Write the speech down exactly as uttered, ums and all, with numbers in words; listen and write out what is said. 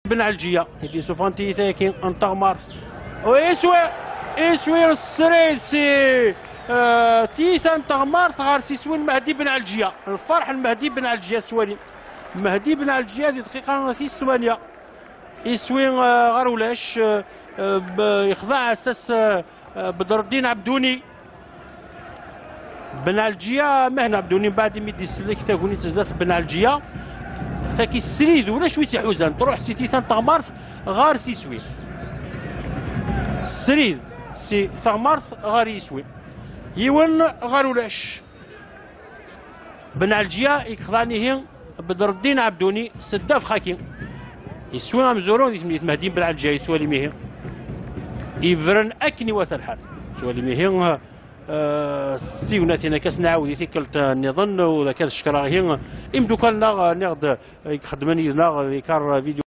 بن علجية اللي سوفانتي ثاكين انطغ مارس ويسوي يسوي السريد سي آه تيثا انطغ مارس غار سيسوي المهدي بن علجية الفرح المهدي بن علجية سوالي مهدي بن علجية دي دقيقة ثيس ثمانية يسوي آه غار ولاش آه يخضع اساس آه بدر الدين عبدوني بن علجية مهنا عبدوني بعد ميدي سلك تاكوني تزداد بن علجية ثاكي السريد ولا شويه حوزان تروح سيتي ثغمارث غار سيسوي السريد سي ثغمارث غار يسوي يون غار ولاش بن علجية يخضعني هي بدر الدين عبدوني سداف خاكي يسوي مزورون يتمهدين بن علجية يسوي لي ميهي يفرن اكني واث الحال يسوي لي ميهي تيوناتينا كاس نعاود ثيكلت نظن وذاك الشكرا هي ام دوكان ناغ ناغد يخدمني ناغ كار فيديو